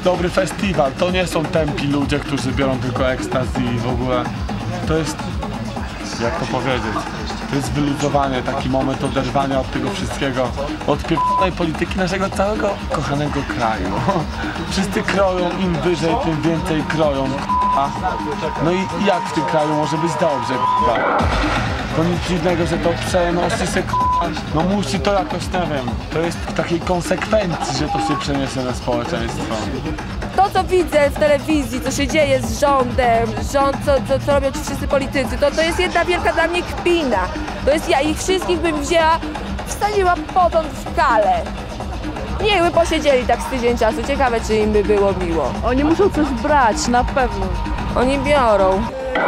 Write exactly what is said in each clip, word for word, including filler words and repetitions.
dobry festiwal. To nie są tępi ludzie, którzy biorą tylko ekstazy i w ogóle. To jest, jak to powiedzieć, to jest wyluzowanie, taki moment oderwania od tego wszystkiego, od pierdolonej polityki naszego całego kochanego kraju. Wszyscy kroją, im wyżej, tym więcej kroją. No i jak w tym kraju może być dobrze? To nic dziwnego, że to przenosi się, no musi to jakoś, nie wiem, to jest w takiej konsekwencji, że to się przeniesie na społeczeństwo. To, co widzę w telewizji, co się dzieje z rządem, rząd, co, co, co robią ci wszyscy politycy, to, to jest jedna wielka dla mnie kpina. To jest, ja ich wszystkich bym wzięła, wsadziła potąd w kalę. Niech by posiedzieli tak z tydzień czasu, ciekawe, czy im by było miło. Oni muszą coś brać, na pewno. Oni biorą.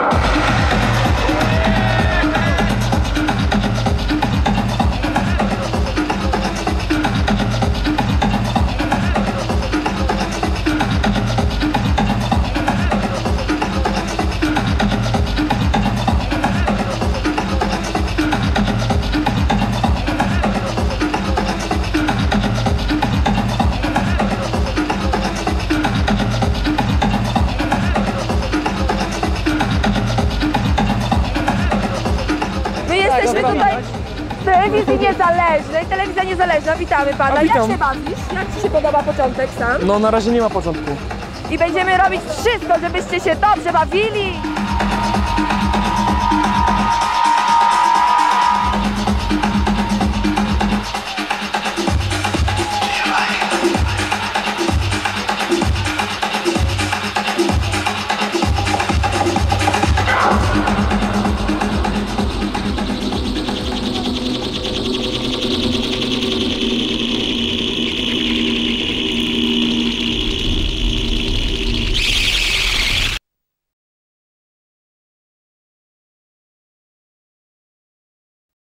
Jesteśmy tutaj w telewizji niezależnej, telewizja niezależna, witamy pana. Jak się bawisz? Jak ci się podoba początek sam? No na razie nie ma początku. I będziemy robić wszystko, żebyście się dobrze bawili